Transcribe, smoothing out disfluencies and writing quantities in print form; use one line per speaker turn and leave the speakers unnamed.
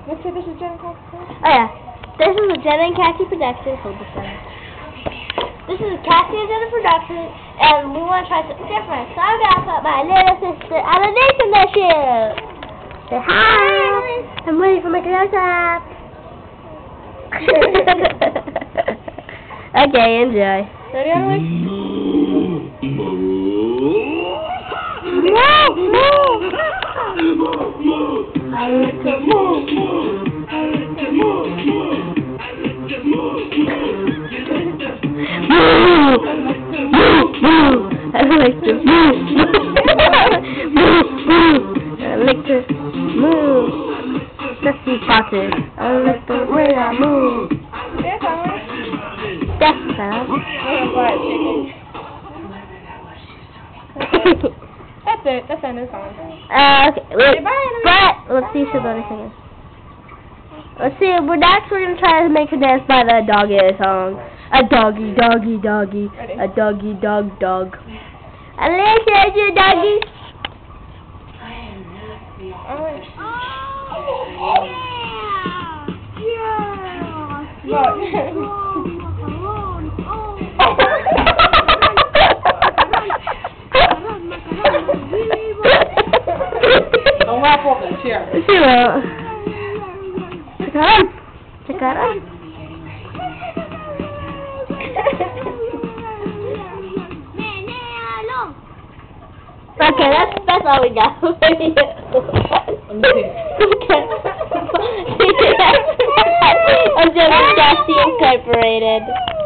Let's say this is Jen and Cassie.
Oh yeah, this is a Jen and Cassie production. Hold this one. This is a Cassie and Jen production, and we want to try something different. So I got put my little sister Analise in this year. Say hi. I'm waiting for my close-up. Okay, enjoy.
Ready, Analise? I like to move. I like to move.
I like to move. Let's be spotted. I like the way I move.
Yes, Analise.
That's fast.
That's it. That's the end of the song.
Okay, wait,
Bye,
but let's see if she'll do anything. Let's see. Next, we're gonna try to make her dance by the doggy song. A doggy, doggy, doggy.
Ready?
A doggy, dog, dog. Alicia, you doggy.
Analise. Don't laugh off the chair.
She won't. Check her out. Check her out. Okay, that's all we got. I'm just Cassie Incorporated.